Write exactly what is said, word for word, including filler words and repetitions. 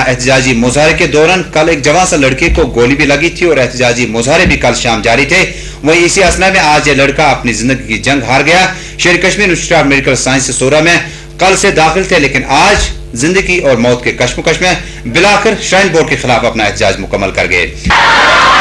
यहाँ एहतजाजी मुजाहरे के दौरान कल एक जवान सा लड़के को गोली भी लगी थी और एहतजाजी मुजाहरे भी कल शाम जारी थे। वहीं इसी असना में आज ये लड़का अपनी जिंदगी की जंग हार गया। Sher Kashmir institute of medical science Soura में कल से दाखिल थे, लेकिन आज जिंदगी और मौत के कश्मकश में बिलाखिर श्राइन बोर्ड के खिलाफ अपना एहतजाज मुकम्मल कर गए।